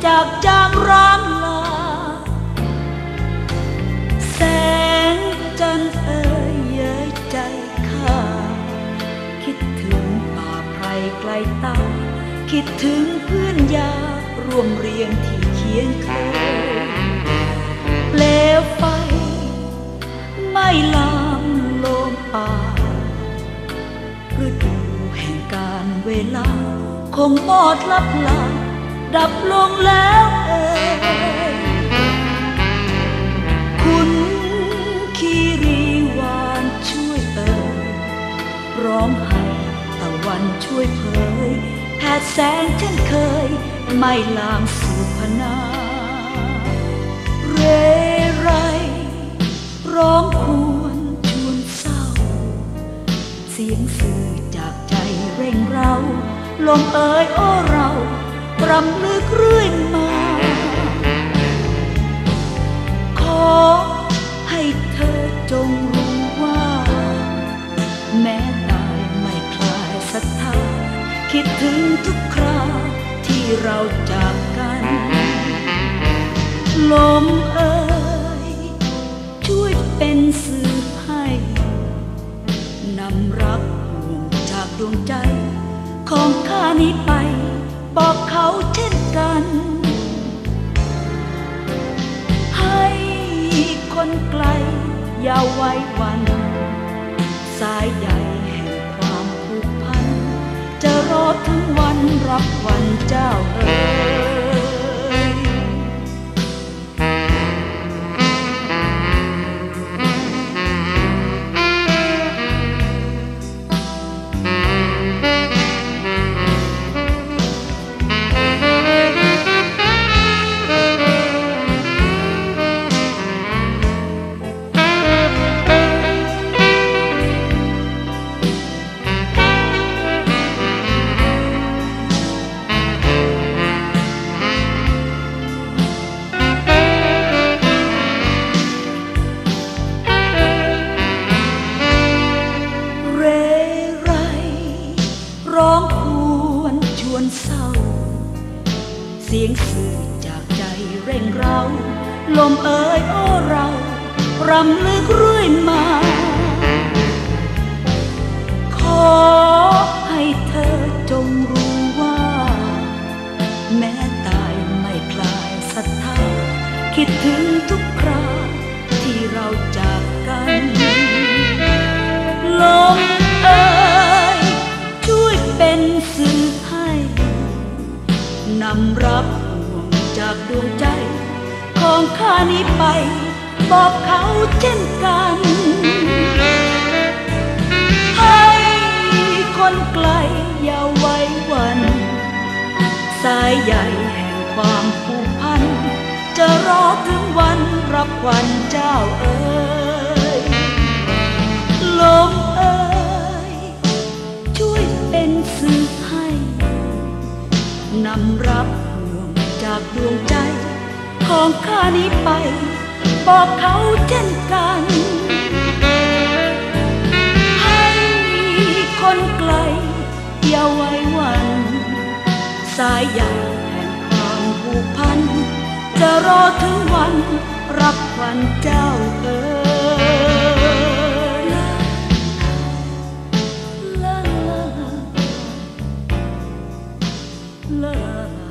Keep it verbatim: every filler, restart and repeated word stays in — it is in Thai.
จากจางร้างลาแสงจันทร์เอ่ยเย้ยใจข้าคิดถึงป่าไพรไกลตาคิดถึงเพื่อนยาร่วมเรียนที่เคียงเคยเปลวไฟไม่ลามโลมป่าฤดูแห่งการเวลาคงมอดลับลาดับลงแล้วเอ่ยคุณคีรีวานช่วยเอ่ยร้องให้ตะวันช่วยเผยแผดแสงเช่นเคยไม่ลามสู่พนาเรไรร้องควรชวนเศร้าเสียงสื่อจากใจเร่งเร้าลมเอ่ยโอ้เรารำลึกเรื่อยมาขอให้เธอจงรู้ว่าแม้ตายไม่คลายศรัทธาคิดถึงทุกคราที่เราจากกันลมเอ่ยช่วยเป็นสื่อให้นำรักห่วงจากดวงใจของข้านี้ไปบอกเขาเช่นกันให้คนไกลอย่าไว้วันสายใยแห่งความผูกพันจะรอถึงวันรับวันเจ้าเอ๋ยร้องควรชวนเศร้าเสียงสื่อจากใจเร่งเร้าลมเอ่ยโอ้เรารำลึกเรื่อยมาขอให้เธอจงรู้ว่าแม้ตายไม่คลายศรัทธาคิดถึงทุกคราที่เราจากกันลมเอ่ยเป็นสื่อให้นำรับห่วงจากดวงใจของข้านี้ไปบอกเขาเช่นกันให้คนไกลอย่าไว้วันสายใยแห่งความผูกพันจะรอถึงวันรับวันเจ้าเอ๋ยลมเอ๋ยช่วยเป็นสื่อให้นำรับห่วงจากดวงใจของข้านี้ไปบอกเขาเช่นกันให้คนไกลอย่าไว้วันสายใยแห่งความผูกพันจะรอถึงวันรับวันเจ้าเอ๋ยลาลา